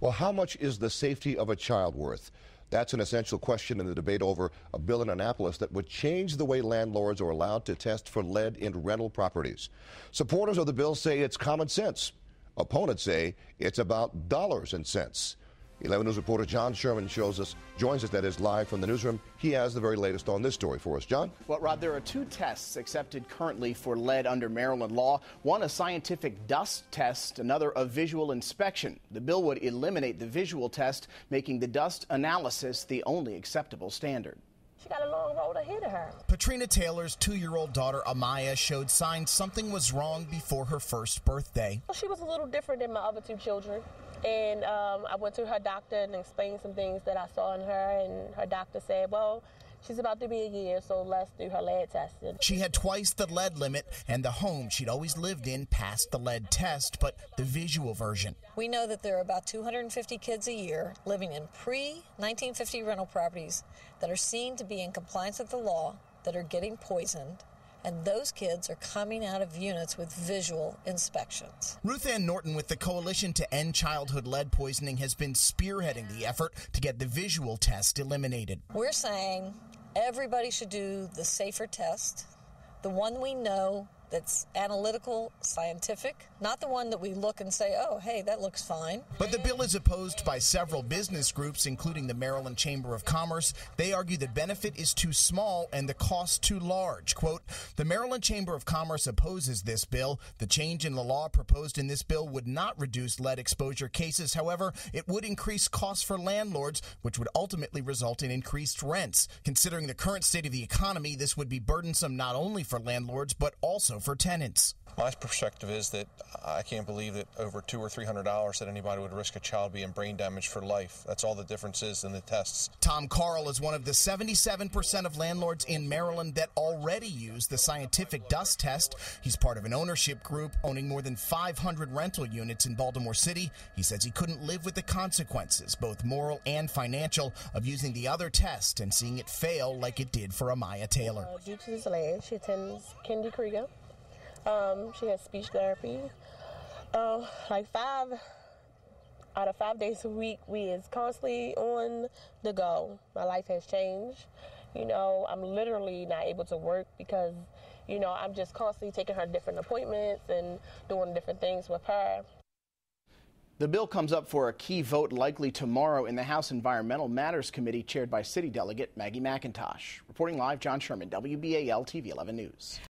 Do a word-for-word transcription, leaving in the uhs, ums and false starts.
Well, how much is the safety of a child worth? That's an essential question in the debate over a bill in Annapolis that would change the way landlords are allowed to test for lead in rental properties. Supporters of the bill say it's common sense. Opponents say it's about dollars and cents. eleven News reporter John Sherman shows us, joins us, that is, live from the newsroom. He has the very latest on this story for us. John? Well, Rod, there are two tests accepted currently for lead under Maryland law. One, a scientific dust test, another, a visual inspection. The bill would eliminate the visual test, making the dust analysis the only acceptable standard. She got a long road ahead of her. Patrina Taylor's two-year-old daughter, Amaya, showed signs something was wrong before her first birthday. She was a little different than my other two children. And um, I went to her doctor and explained some things that I saw in her, and her doctor said, well, she's about to be a year, so let's do her lead testing. She had twice the lead limit, and the home she'd always lived in passed the lead test, but the visual version. We know that there are about two hundred fifty kids a year living in pre nineteen fifty rental properties that are seen to be in compliance with the law, that are getting poisoned, and those kids are coming out of units with visual inspections. Ruth Ann Norton with the Coalition to End Childhood Lead Poisoning has been spearheading the effort to get the visual test eliminated. We're saying everybody should do the safer test, the one we know that's analytical, scientific, not the one that we look and say, oh, hey, that looks fine. But the bill is opposed by several business groups, including the Maryland Chamber of Commerce. They argue the benefit is too small and the cost too large. Quote, the Maryland Chamber of Commerce opposes this bill. The change in the law proposed in this bill would not reduce lead exposure cases. However, it would increase costs for landlords, which would ultimately result in increased rents. Considering the current state of the economy, this would be burdensome not only for landlords, but also for tenants. My perspective is that I can't believe that over two or three hundred dollars that anybody would risk a child being brain damaged for life. That's all the difference is in the tests. Tom Carl is one of the seventy-seven percent of landlords in Maryland that already use the scientific dust test. He's part of an ownership group owning more than five hundred rental units in Baltimore City. He says he couldn't live with the consequences, both moral and financial, of using the other test and seeing it fail like it did for Amaya Taylor. Uh, due to this lead, she attends Kendi Krieger. Um, she has speech therapy. Uh, like five out of five days a week, we is constantly on the go. My life has changed. You know, I'm literally not able to work because, you know, I'm just constantly taking her different appointments and doing different things with her. The bill comes up for a key vote likely tomorrow in the House Environmental Matters Committee chaired by City Delegate Maggie McIntosh. Reporting live, John Sherman, W B A L T V eleven News.